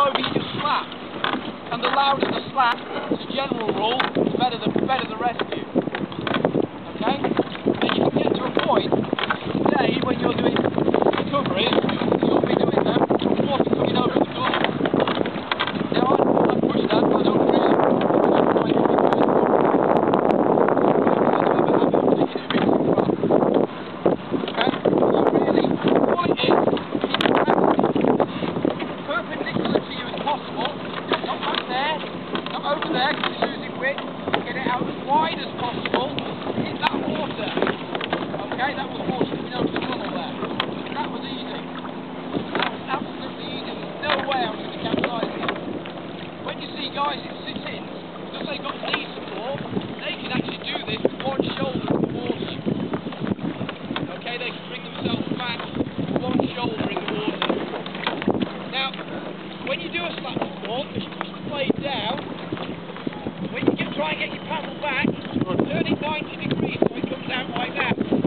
over, you just slap. And the louder the slap, as a general rule, the better the rescue. Okay? Then you can get to a point, today, when you're doing recoveries, you'll be doing them from water coming over the door. Now, I push that, but I don't really find it perpendicular to you as possible, not back there, not over there because it's losing width, get it out as wide as possible, hit that water. Okay, that was water coming over the tunnel there. That was easy. That was absolutely easy. There's no way I was going to capsize it. When you see guys in sit-ins, because they've got knee support, they can actually do this with one shoulder in the water. Okay, they can bring themselves back with one shoulder in the water. Now, when you do a slap support, as you push the blade down, when you try and get your paddle back, turn it 90 degrees so it comes out like that.